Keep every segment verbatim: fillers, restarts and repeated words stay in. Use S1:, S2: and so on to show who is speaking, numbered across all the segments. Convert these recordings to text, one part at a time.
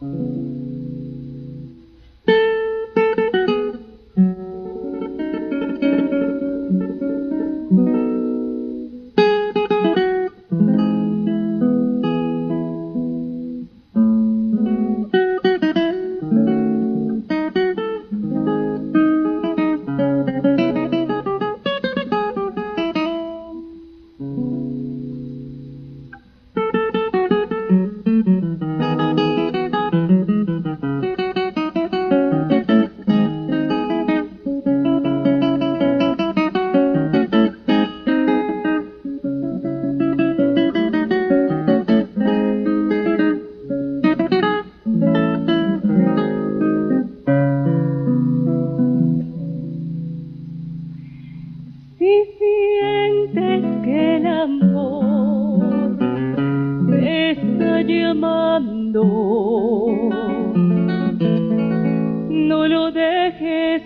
S1: No lo dejes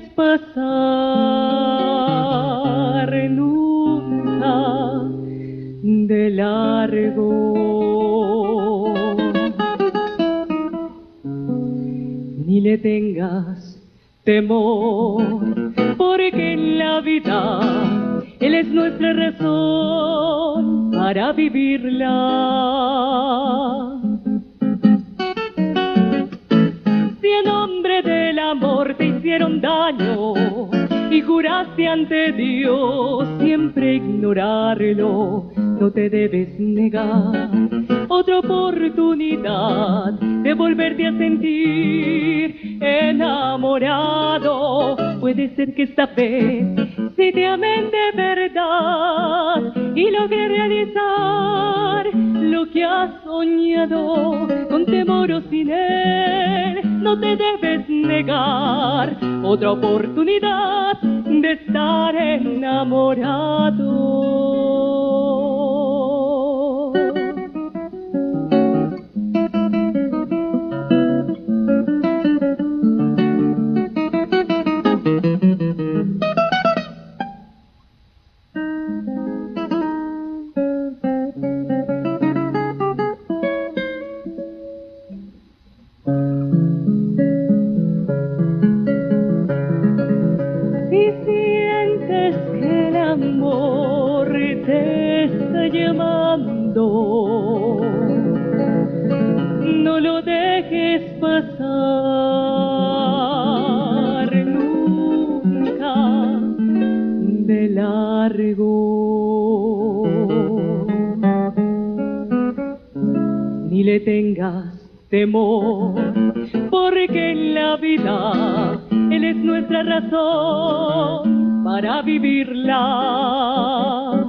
S1: pasar nunca de largo, ni le tengas temor, porque en la vida Él es nuestra razón para vivirla. Si en nombre del amor te hicieron daño y juraste ante Dios siempre ignorarlo, no te debes negar otra oportunidad de volverte a sentir enamorado. Puede ser que esta vez si te amen de verdad y logre realizar lo que has soñado, con temor o sin él, no te debes negar otra oportunidad de estar enamorado. Si sientes que el amor te está llamando, no lo dejes pasar nunca de largo, ni le tengas temor, porque en la vida Él es nuestra razón para vivirla.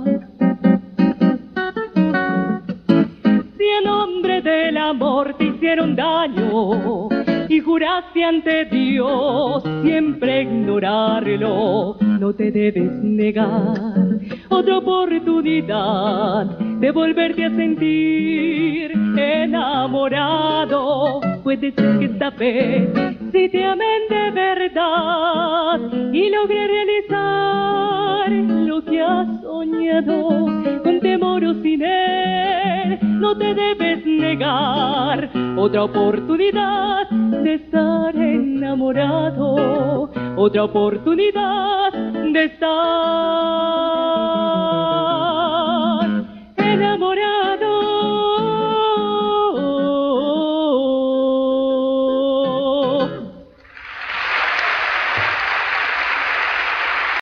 S1: Si en nombre del amor te hicieron daño y juraste ante Dios siempre ignorarlo, no te debes negar otra oportunidad de volverte a sentir enamorado. Puede ser que esta vez si te amen de verdad y logre realizar lo que has soñado, con temor o sin él, no te debes negar otra oportunidad de estar enamorado, otra oportunidad de estar